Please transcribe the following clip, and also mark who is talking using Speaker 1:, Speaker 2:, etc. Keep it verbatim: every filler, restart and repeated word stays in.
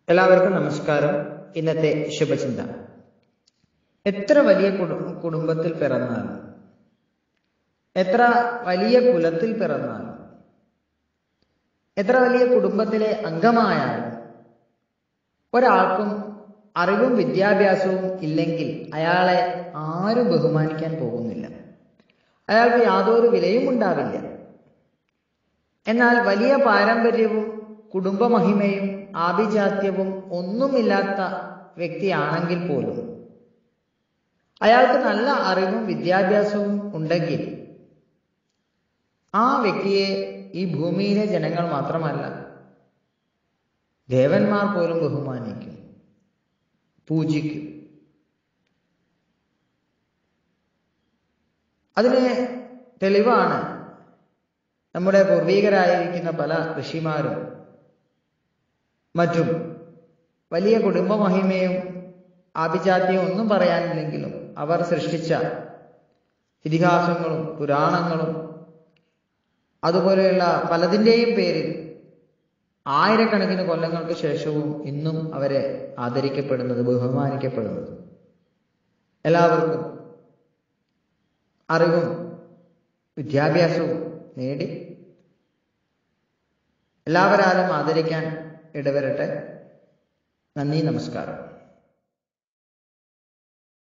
Speaker 1: എല്ലാവർക്കും നമസ്കാരം. ഇന്നത്തെ ശുഭചിന്ത. എത്ര വലിയ കുടുംബത്തിൽ പിറന്നാലും, എത്ര വലിയ കുലത്തിൽ പിറന്നാലും, എത്ര വലിയ കുടുംബത്തിലെ അംഗമായാലും ഒരാൾക്കും അറിവും വിദ്യാഭ്യാസവും ഇല്ലെങ്കിൽ അയാളെ ആരും ബഹുമാനിക്കാൻ പോകുന്നില്ല. അയാൾക്ക് യാതൊരു വിലയും ഉണ്ടാവില്ല. എന്നാൽ വലിയ പാരമ്പര്യവും കുടുംബമഹിമയും ആഭിജാത്യവും ഒന്നുമില്ലാത്ത വ്യക്തിയാണെങ്കിൽ പോലും അയാൾക്ക് നല്ല അറിവും വിദ്യാഭ്യാസവും ഉണ്ടെങ്കിൽ ആ വ്യക്തിയെ ഈ ഭൂമിയിലെ ജനങ്ങൾ മാത്രമല്ല, ദേവന്മാർ പോലും ബഹുമാനിക്കും, പൂജിക്കും. അതിന് തെളിവാണ് നമ്മുടെ പൂർവികരായിരിക്കുന്ന പല ഋഷിമാരും മറ്റും വലിയ കുടുംബമഹിമയും ആഭിജാത്യവും ഒന്നും പറയാനില്ലെങ്കിലും അവർ സൃഷ്ടിച്ച ഇതിഹാസങ്ങളും പുരാണങ്ങളും അതുപോലെയുള്ള പലതിൻ്റെയും പേരിൽ ആയിരക്കണക്കിന് കൊല്ലങ്ങൾക്ക് ശേഷവും ഇന്നും അവരെ ആദരിക്കപ്പെടുന്നത്, ബഹുമാനിക്കപ്പെടുന്നത്. എല്ലാവർക്കും അറിവും വിദ്യാഭ്യാസവും നേടി എല്ലാവരാലും ആദരിക്കാൻ ഇടവരട്ടെ. നന്ദി, നമസ്കാരം.